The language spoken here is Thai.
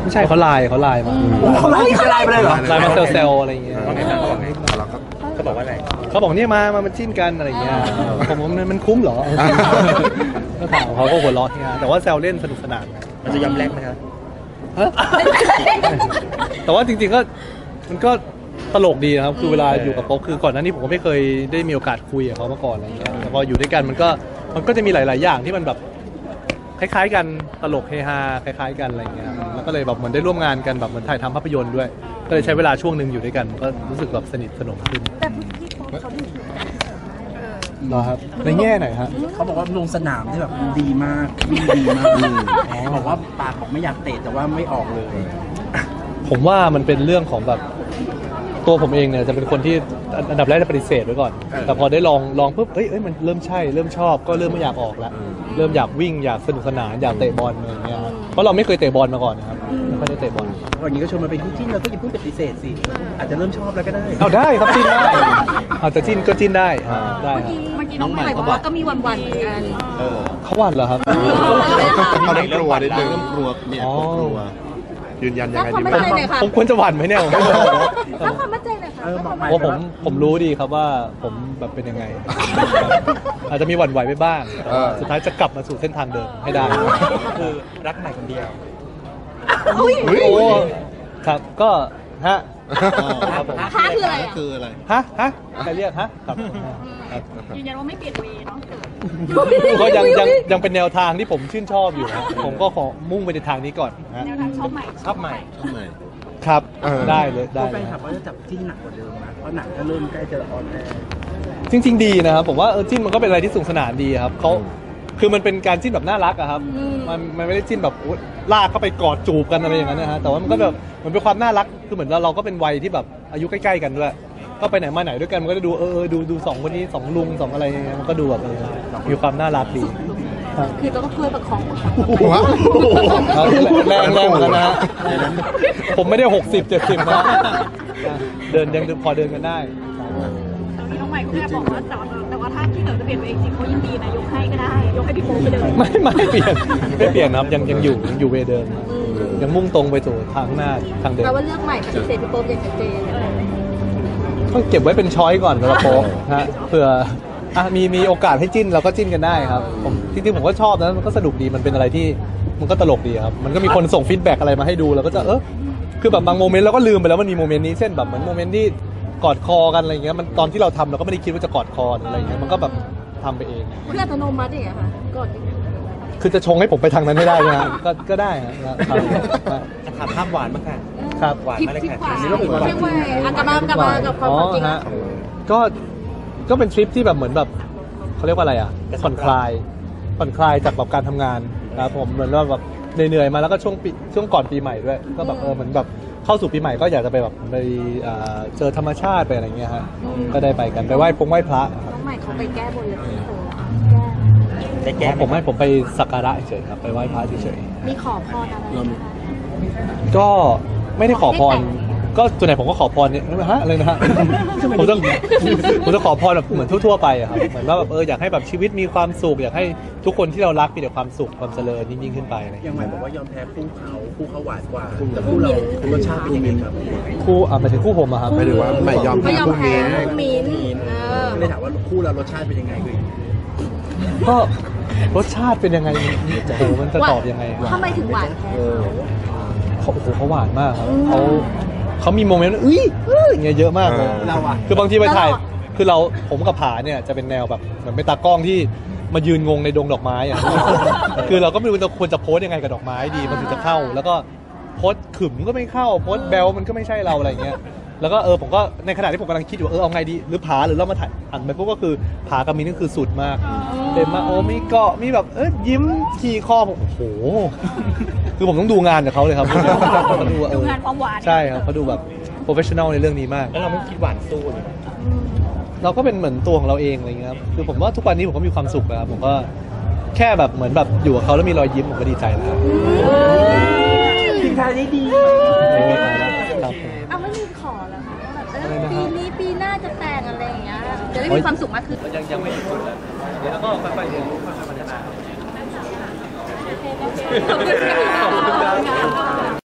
ไม่ใช่เขาไลน์มาเขาไล่ไปเลยเหรอไลน์มาเซลอะไรอย่างเงี้ยเขาบอกว่าอะไรเขาบอกเนี่ยมาจิ้นกันอะไรอย่างเงี้ยผมว่ามันคุ้มเหรอก็ถามเขาก็หัวเราะเนี่ยแต่ว่าแซวเล่นสนุกสนานมันจะยอมแลกไหมครับแต่ว่าจริงๆก็มันก็ตลกดีนะครับคือเวลาอยู่กับโป๊ปคือก่อนหน้านี้ผมก็ไม่เคยได้มีโอกาสคุยกับเขามาก่อนอะไรเงี้ยแล้วพออยู่ด้วยกันมันก็จะมีหลายๆอย่างที่มันแบบคล้ายๆกันตลกเฮฮาคล้ายๆกันอะไรเงี้ยแล้วก็เลยแบบเหมือนได้ร่วมงานกันแบบเหมือนถ่ายทำภาพยนตร์ด้วยก็เลยใช้เวลาช่วงหนึ่งอยู่ด้วยกันก็รู้สึกแบบสนิทสนมขึ้นแต่พี่โป๊ปเขาดูถูกเหรอครับในแง่ไหนฮะเขาบอกว่าลงสนามที่แบบดีมากวิ่งดีมากบอกว่าปากบอกไม่อยากเตะแต่ว่าไม่ออกเลยผมว่ามันเป็นเรื่องของแบบตัวผมเองเนี่ยจะเป็นคนที่อันดับแรกจะปฏิเสธไว้ก่อนแต่พอได้ลองปุ๊บเอ้ยมันเริ่มใช่เริ่มชอบก็เริ่มไม่อยากออกแล้วเริ่มอยากวิ่งอยากสนุกสนานอยากเตะบอลอะไรอย่างเงี้ยครับเพราะเราไม่เคยเตะบอลมาก่อนนะครับไม่ได้เตะบอลวันนี้ก็ชวนมาเป็นคู่จิ้นเราก็อย่าเพิ่งปฏิเสธสิอาจจะเริ่มชอบแล้วก็ได้เอาได้ครับจิ้นได้อาจจะจิ้นก็จิ้นได้ได้เมื่อกี้น้องใหม่บอกว่าก็มีวันๆเหมือนกันเขาหวั่นเหรอครับเขาได้กลัวนิดนึงกลัวเนี่ยกลัวยืนยันยังไงดีไม่ใช่เลยค่ะผมควรจะหวั่นไหมเนี่ยผมไม่รู้ถ้าความมั่นใจหน่อยค่ะเพราะผมรู้ดีครับว่าผมแบบเป็นยังไง อาจจะมีหวั่นไหวไปบ้างแต่ว่าสุดท้ายจะกลับมาสู่เส้นทางเดิมให้ได้คือรักใหม่คนเดียวโอ้ครับก็ฮะครับผมค่าคืออะไรคืออะไรฮะใครเรียกฮะครับยืนยันว่าไม่เปลี่ยนเวย์เนาะก็ยังเป็นแนวทางที่ผมชื่นชอบอยู่ครับผมก็ขอมุ่งไปในทางนี้ก่อนฮะแนวทางชอบใหม่ชอบใหม่ครับได้เลยได้แฟนคลับว่าจะจับจิ้นหนักกว่าเดิมนะเพราะหนังก็เริ่มใกล้จะออนแอร์จริงๆดีนะครับผมว่าจิ้นมันก็เป็นอะไรที่สนุกสนานดีครับเขาคือมันเป็นการจิ้นแบบน่ารักอะครับมันไม่ได้จิ้นแบบลากเข้าไปกอดจูบกันอะไรอย่างนั้นนะฮะแต่ว่ามันก็แบบมันเป็นความน่ารักคือเหมือนเราก็เป็นวัยที่แบบอายุใกล้ๆกันด้วยก็ไปไหนมาไหนด้วยกันมันก็จะดูดูสองคนนี้สองลุงสองอะไรอย่างเงี้ยมันก็ดูแบบมีความน่ารักดีคือต้องช่วยประคองแรงเหมือนกันนะฮะผมไม่ได้60-70นะเดินยังพอเดินกันได้พี่น้องใหม่เขาแค่บอกว่าแต่ว่าถ้าพี่เต๋อจะเปลี่ยนเวย์จริงเขายินดีนะยกให้ก็ได้ยกให้พี่โป๊ปไปเลยไม่เปลี่ยนครับยังอยู่เวเดิมยังมุ่งตรงไปสู่ทางหน้าทางเดิมแปลว่าเลือกใหม่ปฏิเสธพี่โป๊ปอย่างชัดเจนก็เก็บไว้เป็นช้อยก่อนสำหรับโป๊ปฮะเผื่อมีโอกาสให้จิ้นเราก็จิ้นกันได้ครับผมจริงๆผมก็ชอบนะมันก็สนุกดีมันเป็นอะไรที่มันก็ตลกดีครับมันก็มีคนส่งฟีดแบ็กอะไรมาให้ดูเราก็จะคือแบบบางโมเมนต์เราก็ลืมไปแล้วมันมีโมเมนต์นี้เช่นแบบเหมือนโมเมนต์ที่กอดคอกันอะไรเงี้ยมันตอนที่เราทำเราก็ไม่ได้คิดว่าจะกอดคอหรืออะไรเงี้ยมันก็แบบทำไปเองเพื่ออัตโนมัติอย่างเงี้ยค่ะกดคือจะชงให้ผมไปทางนั้นให้ได้นะ ก็ได้ครับจะถามภาพหวานบ้างค่ะครับหวานมาเลยค่ะนี่ก็เป็นเชียงใหม่กลับมากับความจริงฮะก็เป็นทริปที่แบบเหมือนแบบเขาเรียกว่าอะไรอ่ะผ่อนคลายจากแบบการทำงานนะครับผมเหมือนว่าแบบเหนื่อยๆมาแล้วก็ช่วงก่อนปีใหม่ด้วยก็แบบเหมือนแบบเข้าสู่ปีใหม่ก็อยากจะไปแบบไปเจอธรรมชาติไปอะไรเงี้ยฮะก็ได้ไปกันไปไหว้พระครับน้องใหม่เขาไปแก้บนเลยพี่โป๊ปได้แก้ผมไปสักการะเฉยครับไปไหว้พระเฉยมีขอพรอะไรไหมคะๆก็ไม่ได้ขอพรก็ส่วนใหญ่ผมก็ขอพรเนี่ยฮะอะไรนะฮะผมจะขอพรแบบเหมือนทั่วๆไปอะครับเหมือนว่าแบบอยากให้แบบชีวิตมีความสุขอยากให้ทุกคนที่เรารักมีแต่ความสุขความเจริญยิ่งขึ้นไปอะไรอย่างยัเงี้งยไงบอกว่ายอมแพ้คู่เขาหวานกว่าแต่คู่เรารสชาติเป็นยังไงครับคู่หมายถึงคู่ผมอะครับหมายถึงว่าใหม่ยอมไม่ยอมคู่แพ้มิ้นมิ้นก็เลยถามว่าคู่เรารสชาติเป็นยังไงคือก็รสชาติเป็นยังไงโอ้โหมันจะตอบยังไงทำไมถึงหวานแท้เขาหวานมากครับเขามีโมเมนต์อย่างเงี้ยเยอะมากเลยเราอะคือบางทีไปถ่ายคือผมกับผาเนี่ยจะเป็นแนวแบบเหมือนเป็นตากล้องที่มายืนงงในดงดอกไม้อะ คือเราก็ไม่รู้จะควรจะโพสยังไงกับดอกไม้ดีมันถึงจะเข้า แล้วก็โพสขึมก็ไม่เข้าโพสแบลมันก็ไม่ใช่เราอะไรเงี้ยแล้วก็ผมก็ในขณะที่ผมกำลังคิดอยู่เอาไงดีหรือผาหรือเรามาถ่ายหันไปปุ๊บก็คือผากับมินนี่คือสุดมากเต็มมากมีเกาะมีแบบยิ้มขี่คอผมโอ้โห คือผมต้องดูงานกับเขาเลยครับเขาดูดูงานความหวานใช่ครับเขาดูแบบโปรเฟชชั่นอลในเรื่องนี้มากแล้วเราไม่คิดหวานสู้เลยเราก็เป็นเหมือนตัวของเราเองอะไรเงี้ยครับคือผมว่าทุกวันนี้ผมก็มีความสุขนะครับผมก็แค่แบบเหมือนแบบอยู่กับเขาแล้วมีรอยยิ้มผมก็ดีใจแล้วครับทิ้งท้ายได้ดีครับเอาไม่มีขอแล้วค่ะแบบปีนี้ปีหน้าจะแต่งอะไรอย่างเงี้ยจะได้มีความสุขมากขึ้นยังไม่ถึงเลยเดี๋ยวก็ค่อยๆเรียนรู้ค่อยๆพัฒนาขอบคุณค่ะ